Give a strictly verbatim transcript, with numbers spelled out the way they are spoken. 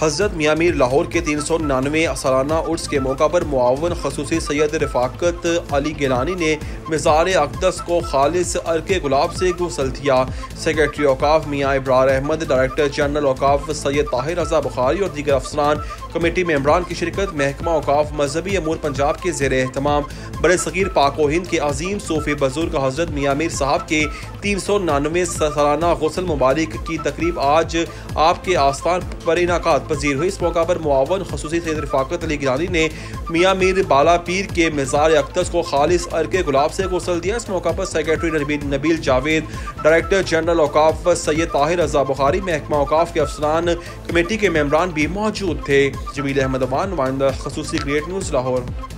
हज़रत मियाँ मीर लाहौर के तीन सौ निन्यानवे सालाना उर्स के मौका पर मुआवन खसूसी सैयद रफ़ाकत अली गिलानी ने मज़ार अक़दस को खालिस अर्के गुलाब से गुसल दिया। सेक्रेटरी औकाफ मियाँ इब्रार अहमद, डायरेक्टर जनरल औकाफ सैयद ताहिर रज़ा बुखारी और दीगर अफसरान कमेटी मेंबरान की शिरकत। महकमा औकाफ मजहबी अमूर पंजाब के ज़ेर एहतमाम बड़े सग़ीर पाक व हिंद के अजीम सूफ़ी बुज़ुर्ग हज़रत मियाँ मीर साहब के तीन सौ निन्यानवे सालाना गुस्ल मुबारक की तकरीब आज आपके आस्थान पर इनाकात पजीर हुई। इस मौका पर मुआवन खसूसी सैयद रफ़ाकत अली गिलानी ने मियाँ मीर बाला पीर के मज़ार अक़दस को खालिस अर्के गुलाब से गुस्ल दिया। इस मौका पर secretary Nabeel Javed, director general औकाफ सैयद ताहिर रज़ा बुखारी, महकमा औकाफ के अफसरान कमेटी के मेंबरान भी मौजूद थे। जमील अहमद अवान, नुमाइंदा खसूसी ग्रेट न्यूज़ लाहौर।